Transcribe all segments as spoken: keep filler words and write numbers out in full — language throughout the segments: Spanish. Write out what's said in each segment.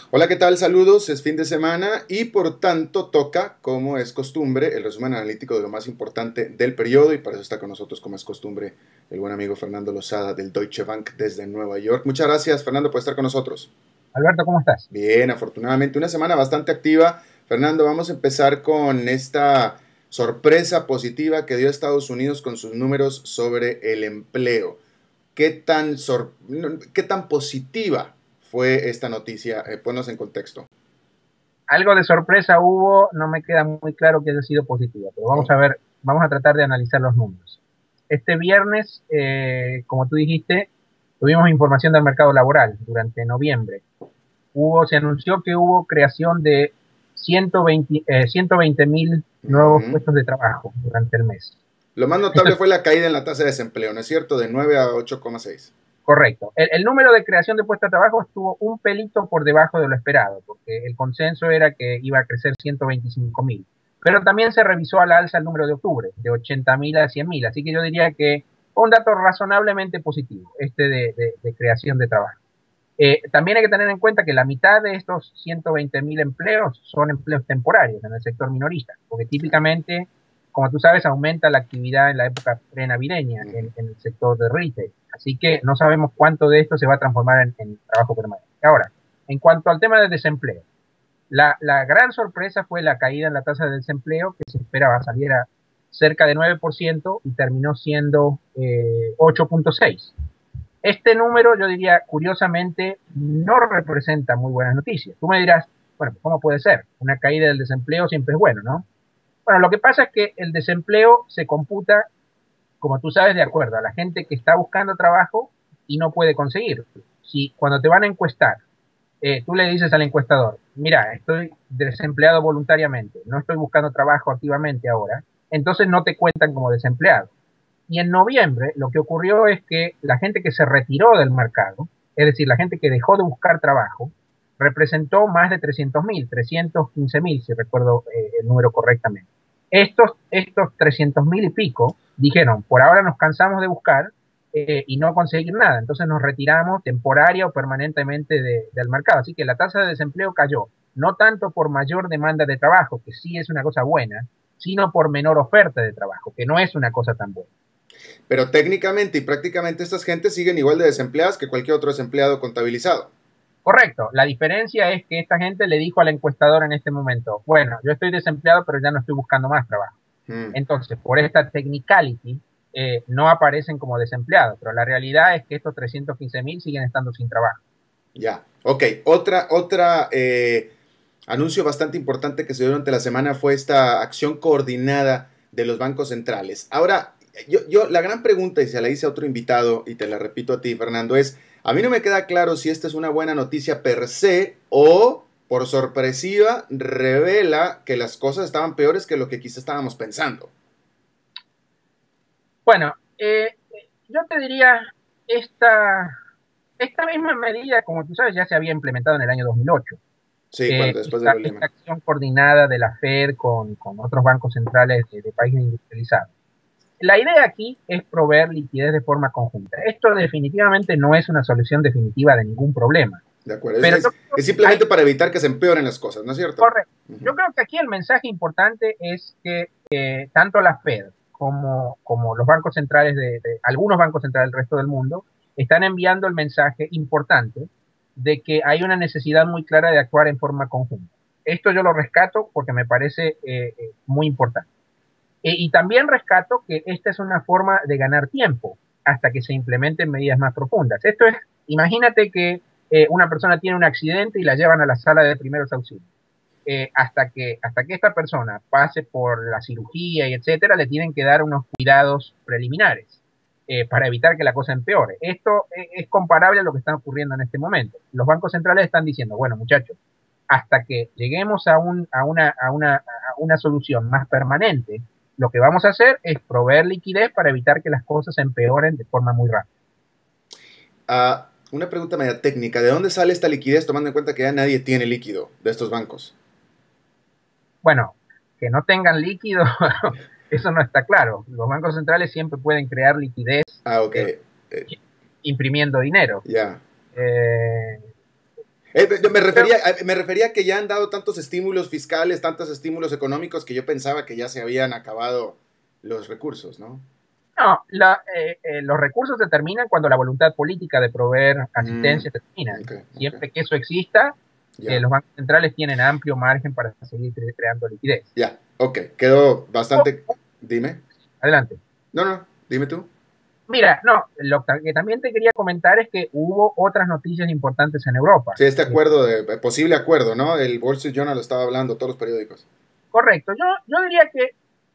Hola, ¿qué tal? Saludos, es fin de semana y por tanto toca, como es costumbre, el resumen analítico de lo más importante del periodo y para eso está con nosotros, como es costumbre, el buen amigo Fernando Lozada del Deutsche Bank desde Nueva York. Muchas gracias, Fernando, por estar con nosotros. Alberto, ¿cómo estás? Bien, afortunadamente una semana bastante activa. Fernando, vamos a empezar con esta sorpresa positiva que dio Estados Unidos con sus números sobre el empleo. ¿Qué tan, sor qué tan positiva fue esta noticia? Eh, ponnos en contexto. Algo de sorpresa hubo, no me queda muy claro que haya sido positiva, pero vamos Oh. a ver, vamos a tratar de analizar los números. Este viernes, eh, como tú dijiste, tuvimos información del mercado laboral durante noviembre. Hubo, se anunció que hubo creación de ciento veinte mil nuevos Uh-huh. puestos de trabajo durante el mes. Lo más Esto notable es fue la caída en la tasa de desempleo, ¿no es cierto? De nueve a ocho coma seis. correcto. El, el número de creación de puestos de trabajo estuvo un pelito por debajo de lo esperado, porque el consenso era que iba a crecer ciento veinticinco mil. Pero también se revisó al alza el número de octubre, de ochenta mil a cien mil. Así que yo diría que un dato razonablemente positivo, este de, de, de creación de trabajo. Eh, también hay que tener en cuenta que la mitad de estos ciento veinte mil empleos son empleos temporarios en el sector minorista, porque típicamente, como tú sabes, aumenta la actividad en la época prenavideña Uh-huh. en, en el sector de retail. Así que no sabemos cuánto de esto se va a transformar en, en trabajo permanente. Ahora, en cuanto al tema del desempleo, la, la gran sorpresa fue la caída en la tasa de desempleo, que se esperaba saliera cerca de nueve por ciento y terminó siendo eh, ocho punto seis por ciento. Este número, yo diría, curiosamente, no representa muy buenas noticias. Tú me dirás, bueno, ¿cómo puede ser? Una caída del desempleo siempre es bueno, ¿no? Bueno, lo que pasa es que el desempleo se computa, como tú sabes, de acuerdo a la gente que está buscando trabajo y no puede conseguir. Si cuando te van a encuestar, eh, tú le dices al encuestador, mira, estoy desempleado voluntariamente, no estoy buscando trabajo activamente ahora, entonces no te cuentan como desempleado. Y en noviembre lo que ocurrió es que la gente que se retiró del mercado, es decir, la gente que dejó de buscar trabajo, representó más de trescientos mil, trescientos quince mil, si recuerdo eh, el número correctamente. Estos, estos trescientos mil y pico dijeron, por ahora nos cansamos de buscar eh, y no conseguir nada, entonces nos retiramos temporaria o permanentemente de, del mercado. Así que la tasa de desempleo cayó, no tanto por mayor demanda de trabajo, que sí es una cosa buena, sino por menor oferta de trabajo, que no es una cosa tan buena. Pero técnicamente y prácticamente estas gentes siguen igual de desempleadas que cualquier otro desempleado contabilizado. Correcto. La diferencia es que esta gente le dijo al encuestador en este momento, bueno, yo estoy desempleado, pero ya no estoy buscando más trabajo. Hmm. Entonces, por esta technicality, eh, no aparecen como desempleados, pero la realidad es que estos trescientos quince mil siguen estando sin trabajo. Ya, ok. Otra, otra eh, anuncio bastante importante que se dio durante la semana fue esta acción coordinada de los bancos centrales. Ahora, yo, yo la gran pregunta, y se la hice a otro invitado, y te la repito a ti, Fernando, es, a mí no me queda claro si esta es una buena noticia per se o, por sorpresiva, revela que las cosas estaban peores que lo que quizá estábamos pensando. Bueno, eh, yo te diría, esta, esta misma medida, como tú sabes, ya se había implementado en el año dos mil ocho. Sí, Eh, cuando después de esta, lo esta Lehman. acción coordinada de la Fed con, con otros bancos centrales de, de países industrializados. La idea aquí es proveer liquidez de forma conjunta. Esto definitivamente no es una solución definitiva de ningún problema. De acuerdo. Es, Pero yo es, creo es que hay, simplemente para evitar que se empeoren las cosas, ¿no es cierto? correcto. Yo Uh-huh. creo que aquí el mensaje importante es que eh, tanto la Fed como, como los bancos centrales de, de algunos bancos centrales del resto del mundo están enviando el mensaje importante de que hay una necesidad muy clara de actuar en forma conjunta. Esto yo lo rescato porque me parece eh, eh, muy importante. Eh, y también rescato que esta es una forma de ganar tiempo hasta que se implementen medidas más profundas. Esto es, imagínate que eh, una persona tiene un accidente y la llevan a la sala de primeros auxilios. Eh, hasta que hasta que esta persona pase por la cirugía y etcétera, le tienen que dar unos cuidados preliminares eh, para evitar que la cosa empeore. Esto es, es comparable a lo que está ocurriendo en este momento. Los bancos centrales están diciendo, bueno, muchachos, hasta que lleguemos a, un, a, una, a, una, a una solución más permanente, lo que vamos a hacer es proveer liquidez para evitar que las cosas se empeoren de forma muy rápida. Uh, una pregunta media técnica. ¿De dónde sale esta liquidez tomando en cuenta que ya nadie tiene líquido de estos bancos? Bueno, que no tengan líquido, eso no está claro. Los bancos centrales siempre pueden crear liquidez Ah, ok. eh, Eh, imprimiendo dinero. ya. Eh, Eh, me, refería, me refería a que ya han dado tantos estímulos fiscales, tantos estímulos económicos, que yo pensaba que ya se habían acabado los recursos, ¿no? No, la, eh, eh, los recursos se terminan cuando la voluntad política de proveer asistencia Mm, termina. okay, Siempre okay. que eso exista, eh, Ya, los bancos centrales tienen amplio margen para seguir cre creando liquidez. ya, ok, quedó Oh, bastante... oh, Dime. adelante. No, no, dime tú. Mira, no, lo que también te quería comentar es que hubo otras noticias importantes en Europa. Sí, este Eh, acuerdo, de, posible acuerdo, ¿no? El Wall Street Journal lo estaba hablando, todos los periódicos. correcto, yo, yo diría que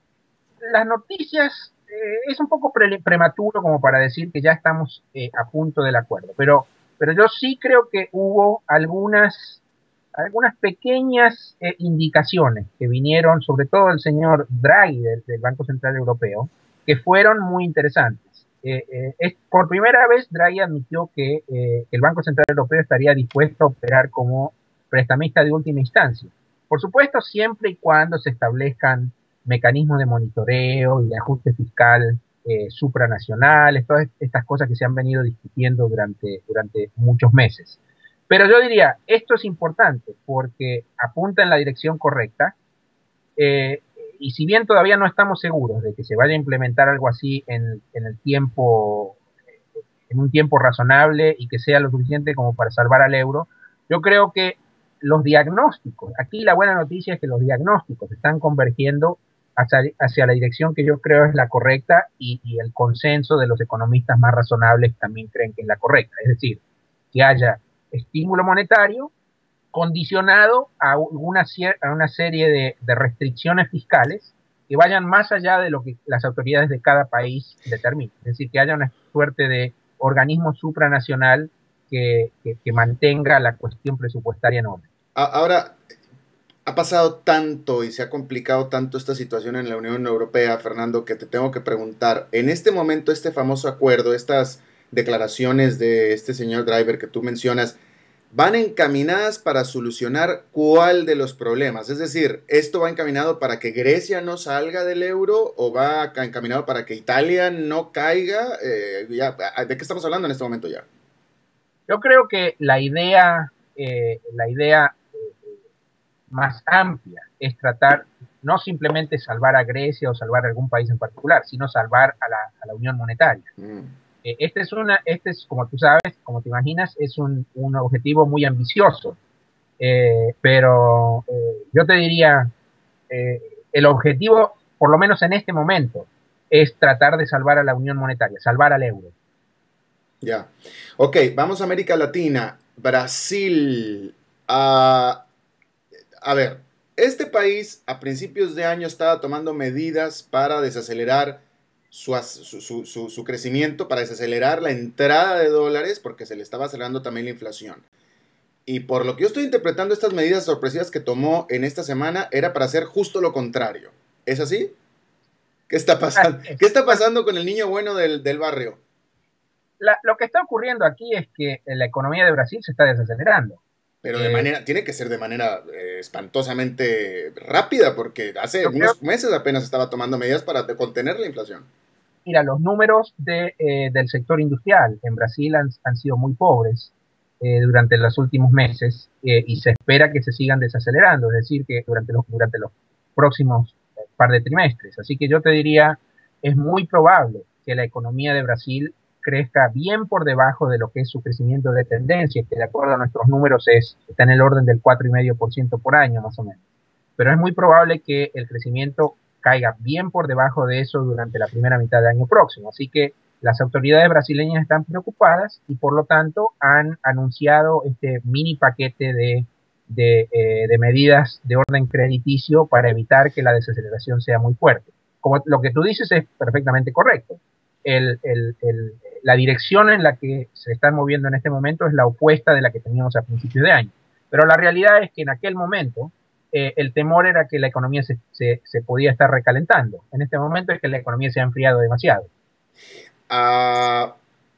las noticias eh, es un poco pre prematuro como para decir que ya estamos eh, a punto del acuerdo, pero, pero yo sí creo que hubo algunas, algunas pequeñas eh, indicaciones que vinieron, sobre todo el señor Draghi del, del Banco Central Europeo, que fueron muy interesantes. Eh, eh, es, por primera vez Draghi admitió que eh, el Banco Central Europeo estaría dispuesto a operar como prestamista de última instancia. Por supuesto, siempre y cuando se establezcan mecanismos de monitoreo y de ajuste fiscal eh, supranacionales, todas estas cosas que se han venido discutiendo durante, durante muchos meses. Pero yo diría, esto es importante porque apunta en la dirección correcta eh, y si bien todavía no estamos seguros de que se vaya a implementar algo así en, en el tiempo, en un tiempo razonable y que sea lo suficiente como para salvar al euro, yo creo que los diagnósticos, aquí la buena noticia es que los diagnósticos están convergiendo hacia, hacia la dirección que yo creo es la correcta y, y el consenso de los economistas más razonables también creen que es la correcta. Es decir, que haya estímulo monetario condicionado a una, a una serie de, de restricciones fiscales que vayan más allá de lo que las autoridades de cada país determinen. Es decir, que haya una suerte de organismo supranacional que, que, que mantenga la cuestión presupuestaria en orden. Ahora, ha pasado tanto y se ha complicado tanto esta situación en la Unión Europea, Fernando, que te tengo que preguntar, en este momento este famoso acuerdo, estas declaraciones de este señor Driver que tú mencionas, ¿van encaminadas para solucionar cuál de los problemas? Es decir, ¿esto va encaminado para que Grecia no salga del euro o va encaminado para que Italia no caiga? Eh, ya, ¿de qué estamos hablando en este momento ya? Yo creo que la idea, eh, la idea eh, más amplia es tratar no simplemente salvar a Grecia o salvar a algún país en particular, sino salvar a la, a la Unión Monetaria. Mm. Eh, este es una, este es, como tú sabes, como te imaginas, es un, un objetivo muy ambicioso. Eh, pero eh, yo te diría, eh, el objetivo, por lo menos en este momento, es tratar de salvar a la Unión Monetaria, salvar al euro. Ya. Ok, vamos a América Latina. Brasil. Uh, a ver, este país a principios de año estaba tomando medidas para desacelerar su, su, su, su, crecimiento, para desacelerar la entrada de dólares, porque se le estaba acelerando también la inflación. Y por lo que yo estoy interpretando, estas medidas sorpresivas que tomó en esta semana era para hacer justo lo contrario. ¿Es así? ¿Qué está pasando? ¿Qué está pasando con el niño bueno del, del barrio? La, lo que está ocurriendo aquí es que la economía de Brasil se está desacelerando. Pero de Eh, manera, tiene que ser de manera eh, espantosamente rápida, porque hace yo creo, unos meses apenas estaba tomando medidas para contener la inflación. mira, los números de, eh, del sector industrial en Brasil han, han sido muy pobres eh, durante los últimos meses eh, y se espera que se sigan desacelerando, es decir, que durante los, durante los próximos eh, par de trimestres. Así que yo te diría, es muy probable que la economía de Brasil crezca bien por debajo de lo que es su crecimiento de tendencia, que de acuerdo a nuestros números es, está en el orden del cuatro coma cinco por ciento por año más o menos. Pero es muy probable que el crecimiento caiga bien por debajo de eso durante la primera mitad del año próximo. Así que las autoridades brasileñas están preocupadas y por lo tanto han anunciado este mini paquete de, de, eh, de medidas de orden crediticio para evitar que la desaceleración sea muy fuerte. Como lo que tú dices es perfectamente correcto. El, el, el, la dirección en la que se están moviendo en este momento es la opuesta de la que teníamos a principios de año. Pero la realidad es que en aquel momento eh, el temor era que la economía se, se, se podía estar recalentando. En este momento es que la economía se ha enfriado demasiado. Uh,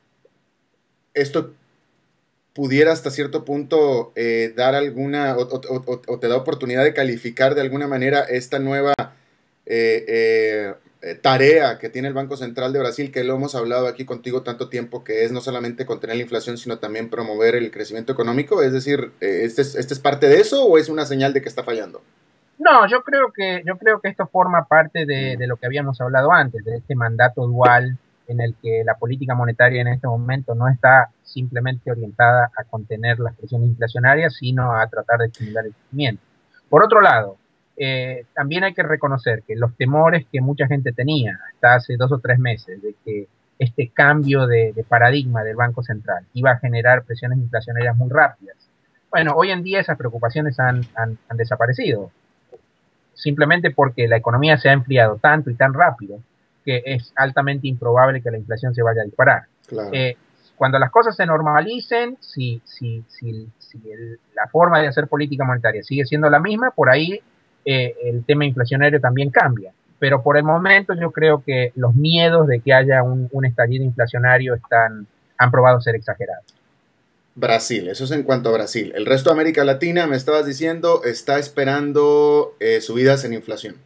esto pudiera hasta cierto punto eh, dar alguna, o, o, o, o, te da oportunidad de calificar de alguna manera esta nueva, eh, eh, eh, tarea que tiene el Banco Central de Brasil, que lo hemos hablado aquí contigo tanto tiempo, que es no solamente contener la inflación, sino también promover el crecimiento económico? Es decir, eh, ¿este, es, ¿este es parte de eso o es una señal de que está fallando? No, yo creo que, yo creo que esto forma parte de, de lo que habíamos hablado antes, de este mandato dual en el que la política monetaria en este momento no está simplemente orientada a contener las presiones inflacionarias, sino a tratar de estimular el crecimiento. Por otro lado, eh, también hay que reconocer que los temores que mucha gente tenía hasta hace dos o tres meses de que este cambio de, de paradigma del Banco Central iba a generar presiones inflacionarias muy rápidas. Bueno, hoy en día esas preocupaciones han, han, han desaparecido, simplemente porque la economía se ha enfriado tanto y tan rápido que es altamente improbable que la inflación se vaya a disparar. Claro. Eh, cuando las cosas se normalicen, si, si, si, si el, la forma de hacer política monetaria sigue siendo la misma, por ahí eh, el tema inflacionario también cambia. Pero por el momento yo creo que los miedos de que haya un, un estallido inflacionario están, han probado ser exagerados. Brasil, eso es en cuanto a Brasil. El resto de América Latina, me estabas diciendo, está esperando eh, subidas en inflación.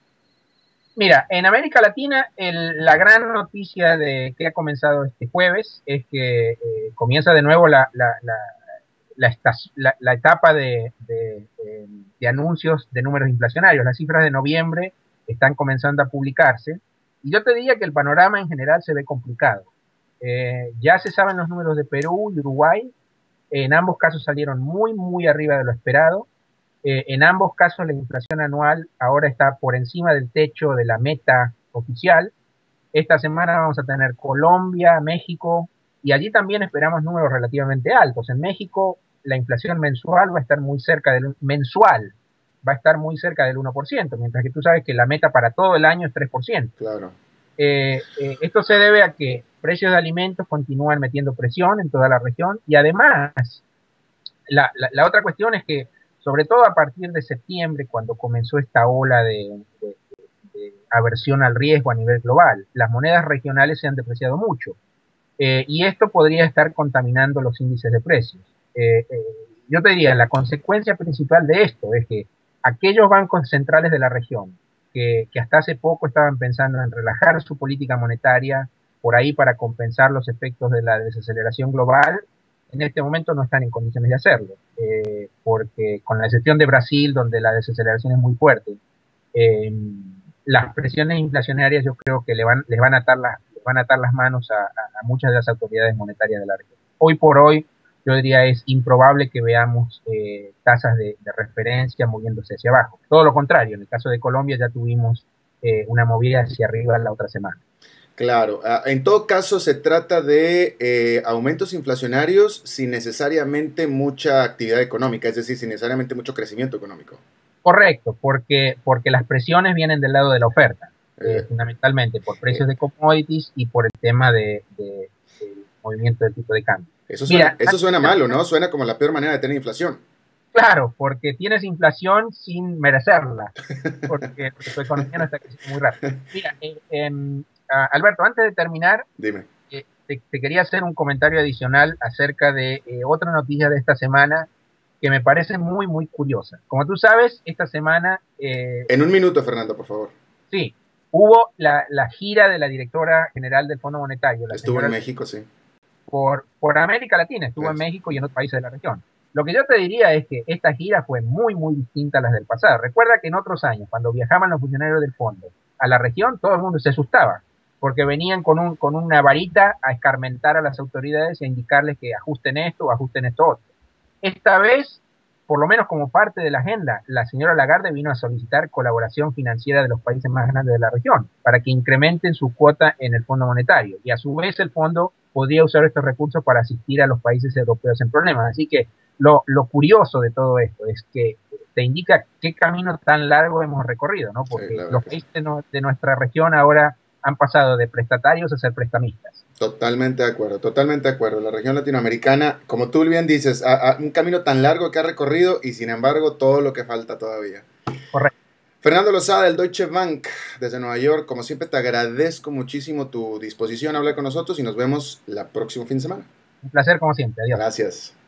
Mira, en América Latina el, la gran noticia de que ha comenzado este jueves es que eh, comienza de nuevo la, la, la, la, la, la etapa de, de, de, de anuncios de números inflacionarios. Las cifras de noviembre están comenzando a publicarse y yo te diría que el panorama en general se ve complicado. Eh, ya se saben los números de Perú y Uruguay. En ambos casos salieron muy, muy arriba de lo esperado. Eh, en ambos casos la inflación anual ahora está por encima del techo de la meta oficial. Esta semana vamos a tener Colombia, México, y allí también esperamos números relativamente altos. En México la inflación mensual va a estar muy cerca del mensual, va a estar muy cerca del uno por ciento, mientras que tú sabes que la meta para todo el año es tres por ciento. Claro. Eh, eh, esto se debe a que precios de alimentos continúan metiendo presión en toda la región y además la, la, la otra cuestión es que sobre todo a partir de septiembre, cuando comenzó esta ola de, de, de aversión al riesgo a nivel global, las monedas regionales se han depreciado mucho. Eh, y esto podría estar contaminando los índices de precios. Eh, eh, yo te diría, la consecuencia principal de esto es que aquellos bancos centrales de la región, que, que hasta hace poco estaban pensando en relajar su política monetaria, por ahí para compensar los efectos de la desaceleración global, en este momento no están en condiciones de hacerlo, eh, porque con la excepción de Brasil, donde la desaceleración es muy fuerte, eh, las presiones inflacionarias yo creo que le van, les van a atar las, les van a atar las manos a, a, a muchas de las autoridades monetarias de la región. Hoy por hoy, yo diría, es improbable que veamos eh, tasas de, de referencia moviéndose hacia abajo. Todo lo contrario, en el caso de Colombia ya tuvimos eh, una movida hacia arriba la otra semana. Claro, en todo caso se trata de eh, aumentos inflacionarios sin necesariamente mucha actividad económica, es decir, sin necesariamente mucho crecimiento económico. Correcto, porque, porque las presiones vienen del lado de la oferta, eh, eh, fundamentalmente por precios eh, de commodities y por el tema de, de, de movimiento del tipo de cambio. Eso suena, Mira, eso suena malo, ¿no? Suena como la peor manera de tener inflación. Claro, porque tienes inflación sin merecerla, porque, porque tu economía no está creciendo muy rápido. Mira, eh, eh, Uh, Alberto, antes de terminar, Dime. Eh, te, te quería hacer un comentario adicional acerca de eh, otra noticia de esta semana que me parece muy, muy curiosa. Como tú sabes, esta semana... Eh, en un minuto, Fernando, por favor. Sí, hubo la, la gira de la directora general del Fondo Monetario. La estuvo en México, sí. Por, por América Latina, estuvo es. en México y en otros países de la región. Lo que yo te diría es que esta gira fue muy, muy distinta a las del pasado. Recuerda que en otros años, cuando viajaban los funcionarios del fondo a la región, todo el mundo se asustaba, porque venían con, un, con una varita a escarmentar a las autoridades y a indicarles que ajusten esto o ajusten esto otro. Esta vez, por lo menos como parte de la agenda, la señora Lagarde vino a solicitar colaboración financiera de los países más grandes de la región para que incrementen su cuota en el Fondo Monetario. Y a su vez el fondo podría usar estos recursos para asistir a los países europeos en problemas. Así que lo, lo curioso de todo esto es que te indica qué camino tan largo hemos recorrido, ¿no? Porque sí, los países de, no, de nuestra región ahora han pasado de prestatarios a ser prestamistas. Totalmente de acuerdo, totalmente de acuerdo. La región latinoamericana, como tú bien dices, a, a un camino tan largo que ha recorrido y sin embargo todo lo que falta todavía. Correcto. Fernando Lozada del Deutsche Bank desde Nueva York, como siempre te agradezco muchísimo tu disposición a hablar con nosotros y nos vemos el próximo fin de semana. Un placer como siempre, adiós. Gracias.